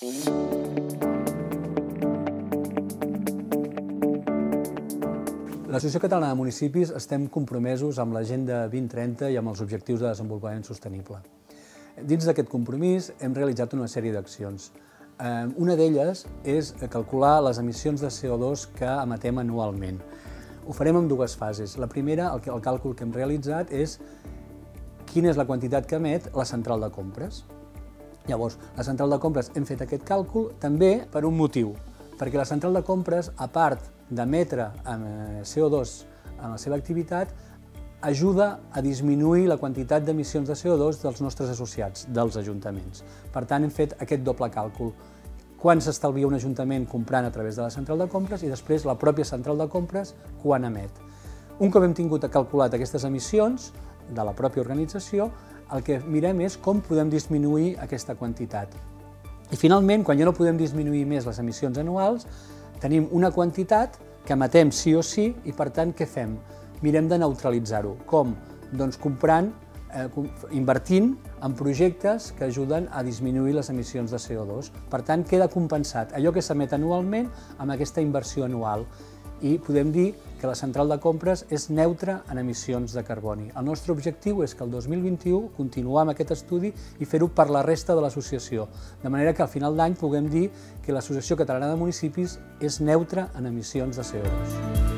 L'Associació Catalana de Municipis estem compromesos amb l'Agenda 2030 i amb els Objectius de Desenvolupament Sostenible. Dins d'aquest compromís hem realitzat una sèrie d'accions. Una d'elles és calcular les emissions de CO2 que emetem anualment. Ho farem en dues fases. La primera, el càlcul que hem realitzat, és quina és la quantitat que emet la central de compres. Llavors, la central de compres hem fet aquest càlcul també per un motiu, perquè la central de compres, a part d'emetre CO2 en la seva activitat, ajuda a disminuir la quantitat d'emissions de CO2 dels nostres associats, dels ajuntaments. Per tant, hem fet aquest doble càlcul. Quan s'estalvia un ajuntament comprant a través de la central de compres i després la pròpia central de compres quan emet. Un cop hem tingut calculat aquestes emissions de la pròpia organització, el que mirem és com podem disminuir aquesta quantitat. I finalment, quan ja no podem disminuir més les emissions anuals, tenim una quantitat que emetem sí o sí i, per tant, què fem? Mirem de neutralitzar-ho. Com? Doncs invertint en projectes que ajuden a disminuir les emissions de CO2. Per tant, queda compensat allò que s'emet anualment amb aquesta inversió anual. I podem dir que la central de compres és neutra en emissions de carboni. El nostre objectiu és que el 2021 continuar amb aquest estudi i fer-ho per la resta de l'associació, de manera que al final d'any puguem dir que l'Associació Catalana de Municipis és neutra en emissions de CO2.